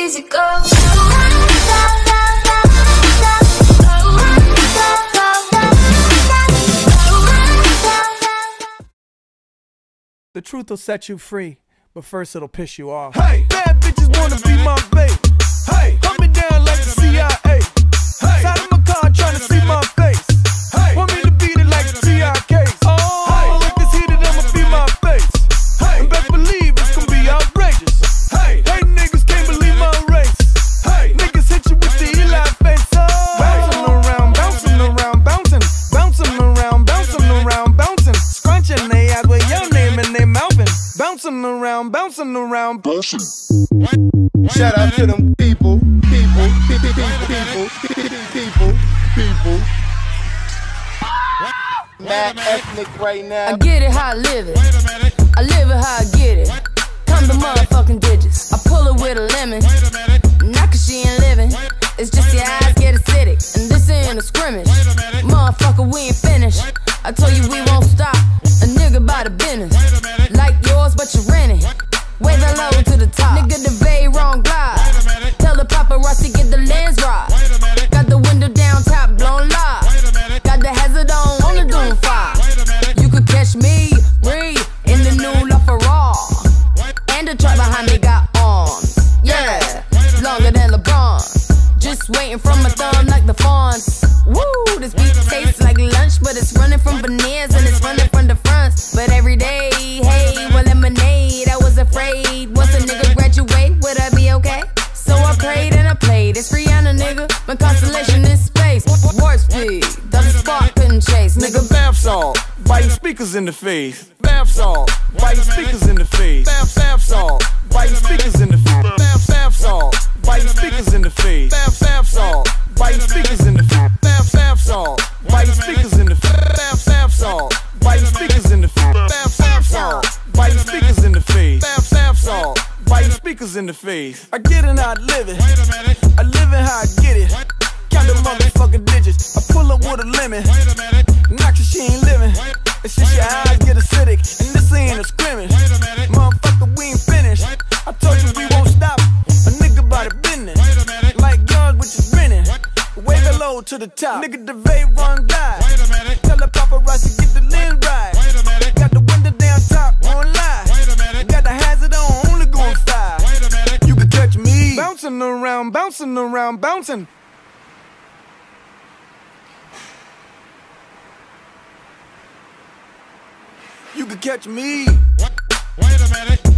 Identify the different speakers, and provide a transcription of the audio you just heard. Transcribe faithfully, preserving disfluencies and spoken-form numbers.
Speaker 1: easy go.
Speaker 2: The truth will set you free, but first it'll piss you off.
Speaker 3: Hey, bad bitches wanna be my babe. Hey, hunt me down like the C I A. Hey, side of my car trying to see my face. Hey, want me to beat it like the T I Ks. Oh, hey, if it's heated, I'ma be my face. Hey, and best believe it's gonna be outrageous. Hey, hey, niggas can't believe my race. Hey, niggas hit you with the Eli face. Oh, bouncing around, bouncing around, bouncing, bouncing around, bouncing around, bouncing, scrunching they eyes with your name and they mouthing. Bouncing around, bouncing around, bouncing. Shout out to them people, people, people, people, people, people. Mad ethnic right now.
Speaker 4: I get it how I live it. I live it how I get it. Come the motherfucking digits. I pull it with a lemon. Not cause she ain't living. It's just your eyes get acidic. And this ain't a scrimmage. Motherfucker, we ain't finished. I told you we won't stop. A nigga by the business. Like yours, but you rent it. Wave it low to the top. Nigga, the bay wrong glide. Tell the paparazzi get the lens right. Got the window down, top blown live. Got the hazard on, on the doom fire. You could catch me, breathe, in the new LaFerrari. And the truck behind me got arms. Yeah, longer than LeBron. Just waiting from my thumb like the fawns. Woo, this beat tastes like lunch, but it's running from veneers and it's running from the fronts. But every day, hey, well, lemonade, I was afraid. Once a nigga graduate, would I be okay? So I prayed and I played. It's Rihanna, nigga. My constellation in space. Warp speed, the spark couldn't chase.
Speaker 3: Nigga, bath salt, biting speakers in the face. Bath salt, biting speakers in the face. Bath, bath salt, biting speakers in the face. Bath, bath salt, biting speakers in the face. Bath, bath salt, biting speakers in the face. Bath, bath salt, biting speakers in the face. Bath, bath salt, biting speakers in the face. Bath, bath salt, biting speakers in the face. Bath, bath salt, biting speakers in the face. I get it how I live it. I live it how I get it. Count the motherfucking digits. I pull up with a lemon. Not cause she ain't living. It's just your eyes get acidic. And this ain't a scrimmage. Motherfucker, we ain't finished. I told you we won't stop. A nigga by the business. Like yours, which is renting. Wave it low to the top. Nigga, the vape run guy. Tell the paparazzi get the lens right. Got the window down top, won't lie. Got the hazard on, only going five. You can catch me bouncing around, bouncing around, bouncing. You can catch me. Wait a minute.